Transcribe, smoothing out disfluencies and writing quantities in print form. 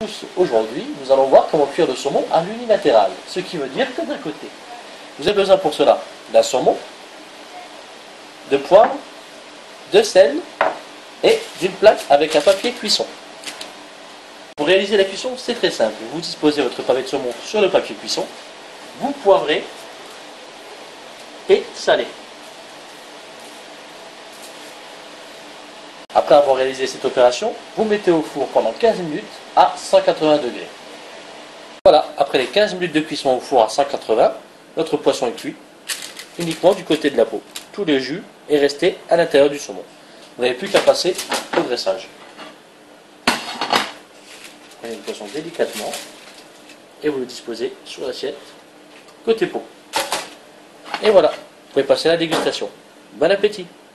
tous, aujourd'hui, nous allons voir comment cuire le saumon à l'unilatéral. Ce qui veut dire que d'un côté, vous avez besoin pour cela d'un saumon, de poivre, de sel et d'une plaque avec un papier cuisson. Pour réaliser la cuisson, c'est très simple. Vous disposez votre pavé de saumon sur le papier cuisson, vous poivrez et salez. Après avoir réalisé cette opération, vous mettez au four pendant 15 minutes à 180 degrés. Voilà, après les 15 minutes de cuisson au four à 180, notre poisson est cuit, uniquement du côté de la peau. Tout le jus est resté à l'intérieur du saumon. Vous n'avez plus qu'à passer au dressage. Prenez le poisson délicatement et vous le disposez sur l'assiette côté peau. Et voilà, vous pouvez passer à la dégustation. Bon appétit!